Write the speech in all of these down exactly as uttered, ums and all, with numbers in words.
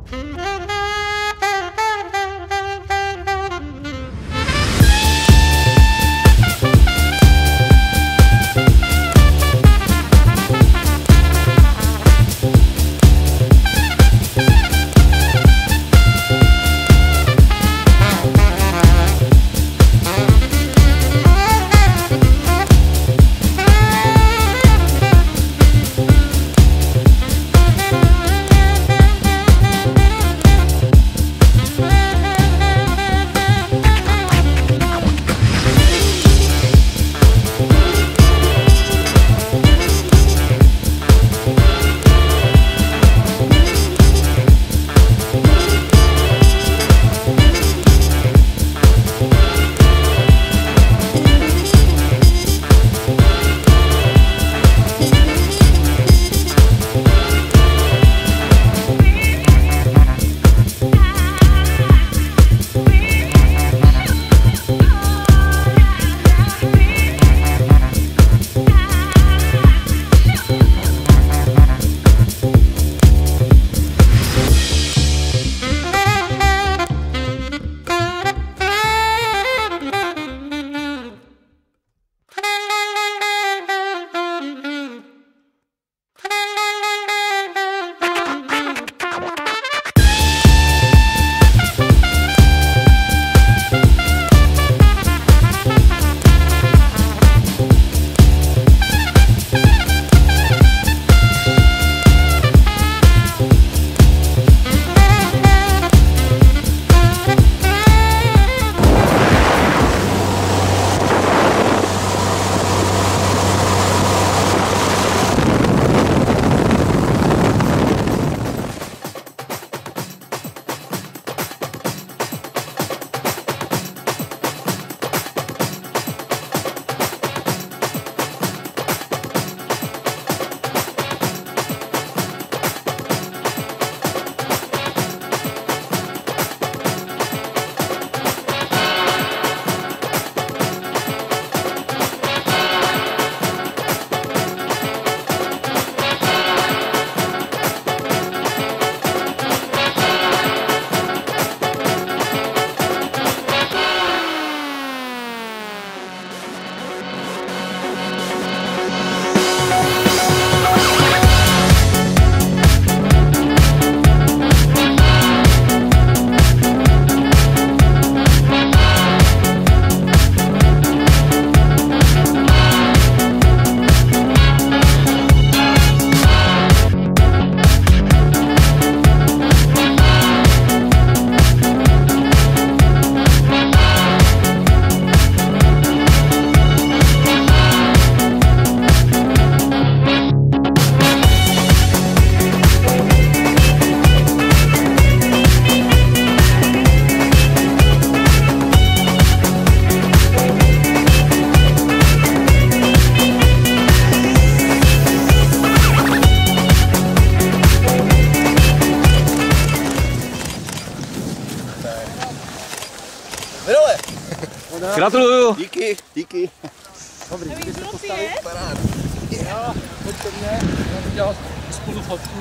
Gratuluju. Díky, díky. Dobrý, můžeš se postavit? Paráda. Jo, pojďte mě, já bych dělal spolu fotku.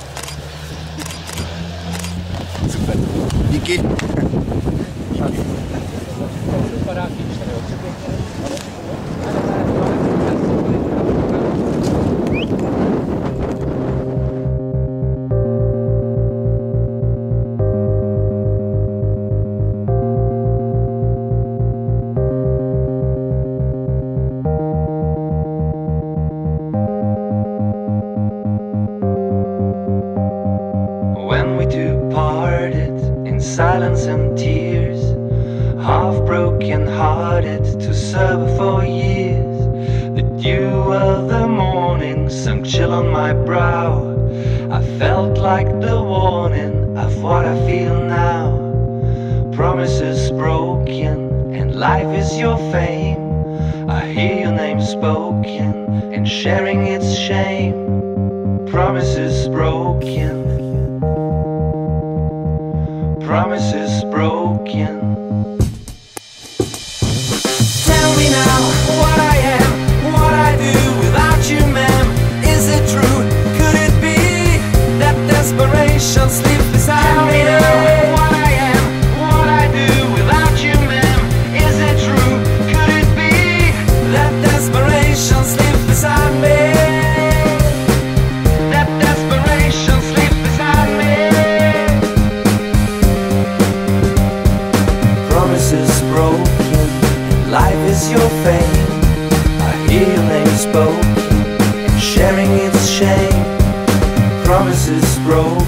Super, díky. Vypadá chytře, jo, silence and tears, half broken hearted to serve for years. The dew of the morning sunk chill on my brow. I felt like the warning of what I feel now. Promises broken and life is your fame. I hear your name spoken and sharing its shame. Promises broken, promises broken. Tell me now what I am, what I do without you, ma'am. Is it true? Could it be that desperation sleeps beside broken, life is your fame. I hear your name spoken, sharing its shame. Promises broken.